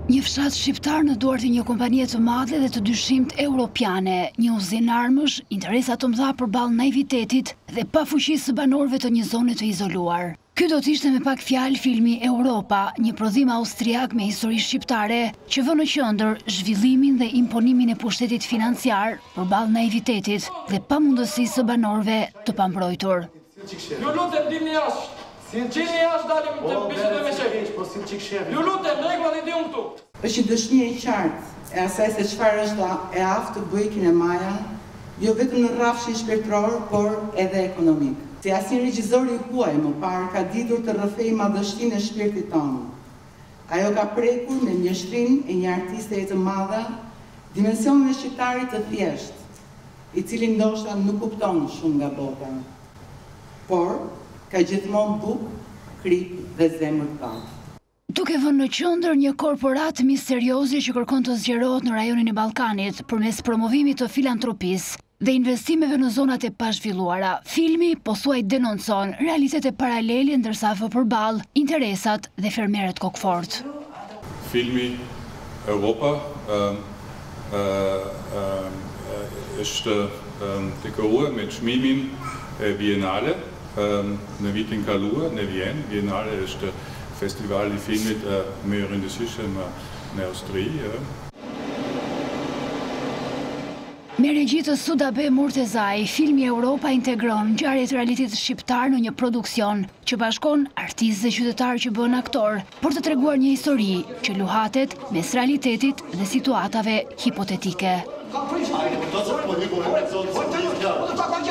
Një fshat shqiptar në duart e një kompanie të madhe dhe të dyshimt europiane, një uzinë armësh, interesa të mëdha përballë naivitetit dhe pafuqisë së banorëve të një zone të izoluar. Ky do të ishte me pak fjalë filmi Europa, një prodhim austriak me histori shqiptare që vë në qendër zhvillimin dhe imponimin e pushtetit financiar përballë naivitetit dhe pamundësisë së banorëve të pambrojtur. Ju lutem dilni jashtë. Qeni jashtë dalim të bisedojmë me shefin. Ju lutem, rregullat i diun këtu. Është një dëshmi e qartë e asaj se çfarë është e aftë të bëjë kinemaja, jo vetëm në rrafshin shpirtëror, por edhe ekonomik. Si asnjë regjisor i huaj më parë ka ditur të rrëfejë madhështinë e shpirtit tonë. Ajo ka prekur me mjeshtrinë e një artiste të madhe, dimensionin e shqiptarit të thjeshtë, i cili ndoshta nuk kupton shumë nga bota. Por ka gjithmonë bukë, krip dhe zemër të thatë. Duke vënë në qendër një korporat misterioze që kërkon të zgjerohet në rajonin e Ballkanit përmes promovimit të filantropisë dhe investimeve në zonat e pazhvilluara, filmi pothuaj denoncon realitete paralele ndërsa vë përballë interesat dhe fermerët kokfort. Filmi Europa është dekoruar me çmimin e Bienale në vitin kaluar në Vjenë. Bienale është festivali i filmit më i rëndësishëm në Austri. Me regji të Sudabe Murtezaj, filmi Europa integron ngjarjet e realitetit shqiptar në një produksion që bashkon artistë dhe qytetarë që bën aktor, për të treguar një histori që luhatet mes realitetit dhe situatave hipotetike.